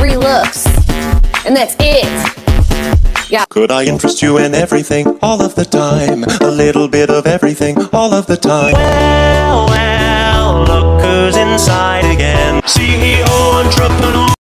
3 looks, and that's it. Yeah. Could I interest you in everything, all of the time? A little bit of everything, all of the time. Well, look